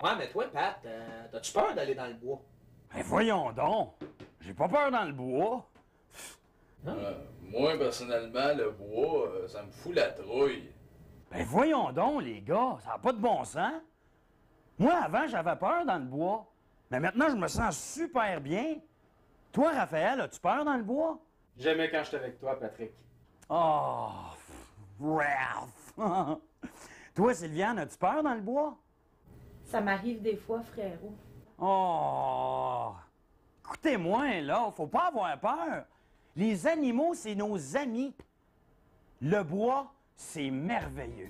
Ouais, mais toi, Pat, t'as-tu peur d'aller dans le bois? Ben voyons donc. J'ai pas peur dans le bois. Moi, personnellement, le bois, ça me fout la trouille. Ben voyons donc, les gars, ça n'a pas de bon sens. Moi, avant, j'avais peur dans le bois. Mais maintenant, je me sens super bien. Toi, Raphaël, as-tu peur dans le bois? Jamais quand je suis avec toi, Patrick. Oh, Ralph! Toi, Sylviane, as-tu peur dans le bois? Ça m'arrive des fois, frérot. Oh! Écoutez-moi, là, faut pas avoir peur. Les animaux, c'est nos amis. Le bois, c'est merveilleux.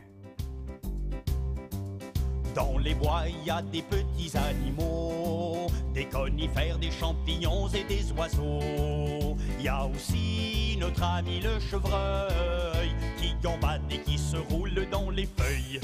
Dans les bois, il y a des petits animaux, des conifères, des champignons et des oiseaux. Il y a aussi notre ami le chevreuil, qui gambade et qui se roule dans les feuilles.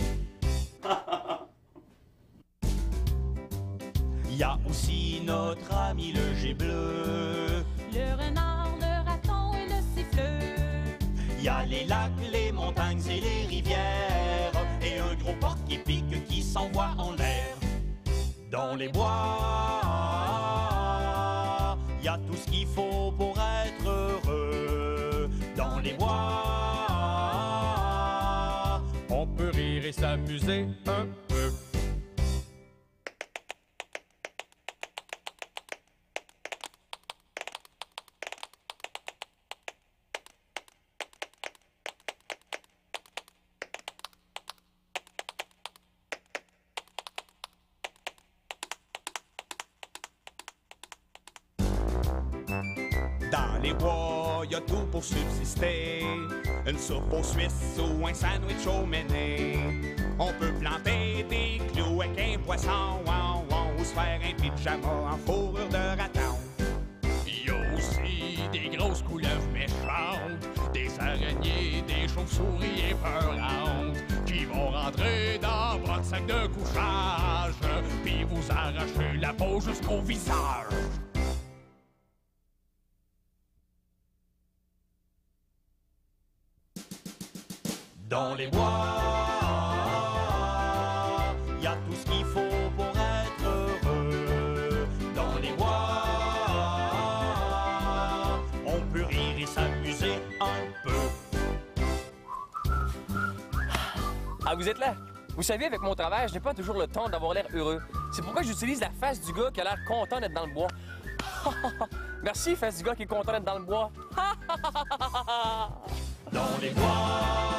Il y a aussi notre ami le jet bleu, le renard, le raton et le siffleux. Il y a les lacs, les montagnes et les rivières, et un gros porc-épic qui s'envoie en l'air. Dans les bois, il y a tout ce qu'il faut pour être heureux. Dans les bois, on peut rire et s'amuser un peu. Dans les bois, y a tout pour subsister. Une soupe aux Suisses ou un sandwich au méné. On peut planter des clous avec un poisson, ou se faire un pyjama en fourrure de raton. Il y a aussi des grosses couleuvres méchantes, des araignées, des chauves-souris épeurantes, qui vont rentrer dans votre sac de couchage, puis vous arracher la peau jusqu'au visage. Dans les bois, y a tout ce qu'il faut pour être heureux. Dans les bois, on peut rire et s'amuser un peu. Ah, vous êtes là? Vous savez, avec mon travail, je n'ai pas toujours le temps d'avoir l'air heureux. C'est pourquoi j'utilise la face du gars qui a l'air content d'être dans le bois. Merci, face du gars qui est content d'être dans le bois. Dans les bois,